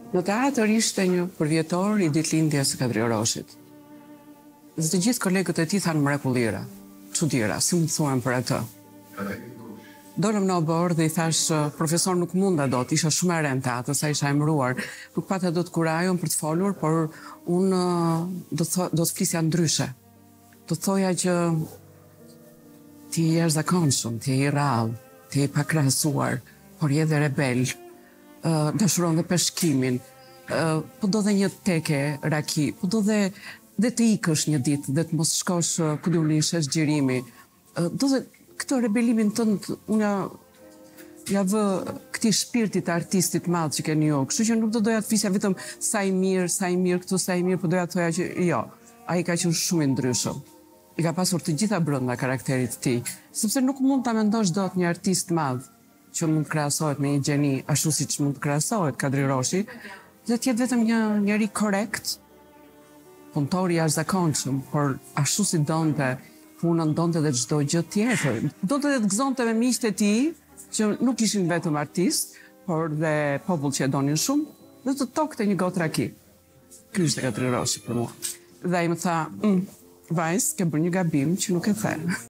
Në teatr ishte një përvjetor i ditëlindjes së Kadri Roshit. Dhe të gjithë kolegët e tij thanë mrekullira, çuditëra, si më thuan për atë. Dolëm në obor dhe i thash, profesor nuk munda dot, isha shumë e re në teatr, sa isha emëruar. Nuk pata dot kurajon për të folur, por unë do të flisja ndryshe. Do të thoja që ti je zakonshëm, ti je i rrallë, ti je i pakrahasuar, por je dhe rebel. Dashuron dhe peshkimin, po do dhe një teke raki, po do dhe të ikësh një ditë, dhe të mos shkosh ku diun në shesh xhirimi. Do dhe këtë rebelimin tënd unë ja vë këtij shpirtit të artistit madh që keni ju. Kështu që nuk do doja të fisja vetëm sa i mirë këtu, sa i mirë, po doja të thoja që jo, ai ka qenë shumë i ndryshëm. I ka pasur të gjitha brenda karakterit të tij, sepse nuk mund ta mendosh dot një artist madh që mund të krahasohet me një gjeni ashtu siç mund të krahasohet Kadri Roshi, dhe të jetë vetëm një njeri korrekt, punëtor i jashtëzakonshëm, por ashtu si donte punën, donte edhe çdo gjë tjetër. Donte edhe të gëzonte me miqtë e tij, që nuk ishin vetëm artist, por dhe popull që e donin shumë, dhe të tokte një gotë raki. Ky ishte Kadri Roshi për mua. Dhe ai më tha, vajzë, ke bërë një gabim që nuk e the.